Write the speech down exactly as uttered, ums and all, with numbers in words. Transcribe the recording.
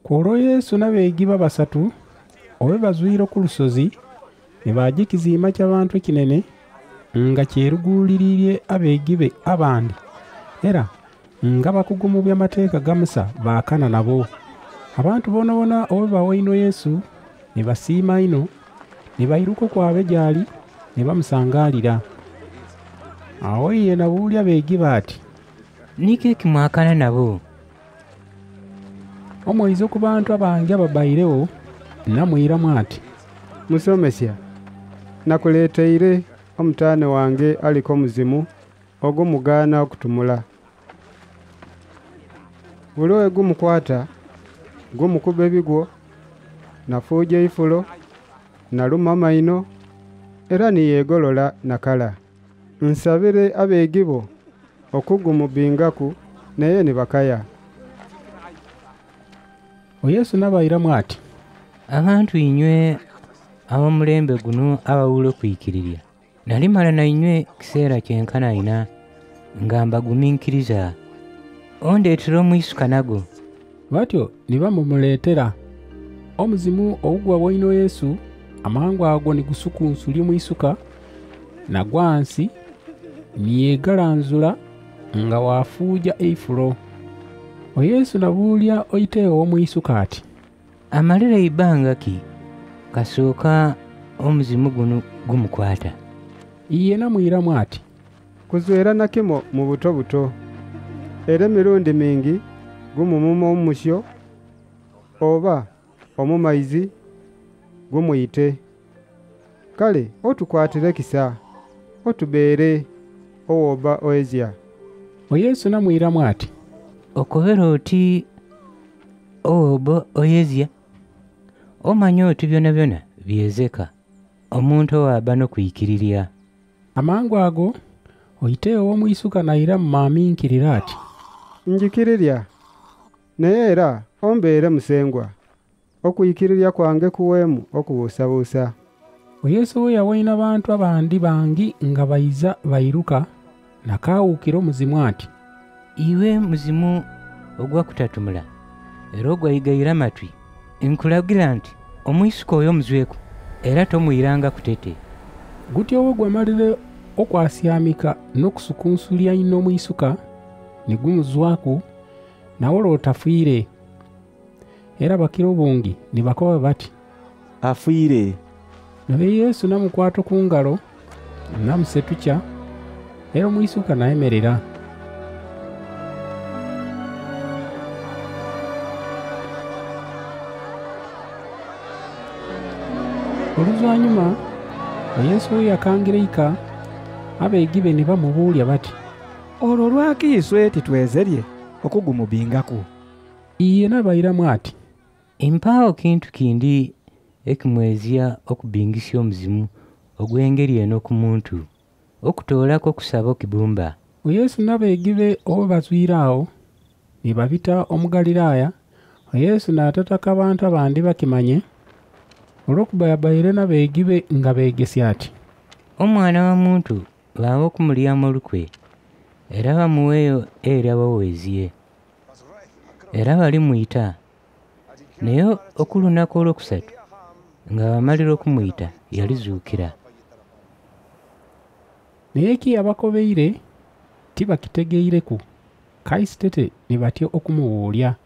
Kwolwo Yesu n'abeegiba basatu owe bazwire ku lusozi ne baagya ekizimba ky'abantu ekinene nga kyeruguulirirye abeegibe abandi era nga bakugu mu by'amateeka ga Musa baakana nabo. Abantu bonaabona owe bawa ino Yesu ne basiima ino ne bayiruka okwabe gy'ali ne bamusangaalira. Awo ye n'abuulya abeegiba ati, Niki ekimwakana nabo? Omwoizo ku bantu abangi ababairewo namwiramu ati, Musomesya, nakuleeteire omutaane wange aliko muzimu ogumugaana okutumula. Buli we gumukwata gumukuba ebigwo, nafuuja ifulo, naluma amaino, era niyeegolola nakala. Nsabire abeegibo okugumubingaku naye ne bakaya. Yesu n'abayiramu ati, Abantu inywe ab'omulembe guno abawuula okwikirirya, nali mala na inywe kiseera kyenkana ina nga mbagumiikiriza. Ondeetera omwisuka nago. Batyo ne bamumuleetera. Omuzimu ogugwa bw'ino Yesu amangu ago ne gusukunsulya omwisuka nagwa wansi niyeegalanzula nga waafuuja eifulo. Yesu n'abuulya oyiteewo omwisuka ati, Amalira ibanga ki kasooka omuzimu guno gumukwata? Iye n'amwiramu ati, Kuzwera nakimo mu buto buto, era emirundi mingi gumumuma omusyo oba omumaizi gumuyite. Kale otukwatire kisa otubeere owoba oezya. Yesu n'amwiramu ati, Okobera oti owoba oyezya? Omanya oti byona byona byezeka omuntu owaaba n'okwikirirya. Amangu ago oyiteewo omwisuka n'ayiramu maaminkirira ati, Njikirirya, naye era ombeere musengwa, okwikirirya kwange kuweemu okubuusabuusa. Yesu we yawaina abantu abandi bangi nga bayiza bayiruka nakaawukira omuzimu ati, Iwe muzimu ogwakutatumula era ogwayigayira amatwi, nkulagira nti omwisuka oyo omuzweku era tomuyiranga kutete. Gutyo we gwamalire okwasyamika n'okusukunsulya ino omwisuka ne gumuzwaku nawe olwotafiire. Era bakiro bungi ne bakoba bati, Afiire. Naye Yesu namukwata ku ngalo namusetukya era omwisuka n'ayemerera. Oluvannyuma Yesu we yakangireika abeegibe ne bamubuulya bati, Olwo lwaki iswe titwezerye okugumubingaku? Iye n'abayiramu ati, Empaawo kintu kindi ekimwezya okubingisya omuzimu ogw'engeri eno ku muntu, okutoolako okusaba okibumba. Yesu n'abeegibe owe bazwire awo ne babita omu Galiraaya. Yesu n'atataka abantu abandi bakimanye olw'okuba yabaire n'abeegibe nga beegesya ati, Omwana wa muntu baawe okumulyamu olukwe era bamuweeyo eri abaweeziye. Era balimuyita, naye okulunaku olwokusatu nga bamalira okumuyita yalizuukira. Naye ki yabakobeire tibakitegeereku, kayisitete ne batya okumubuulya.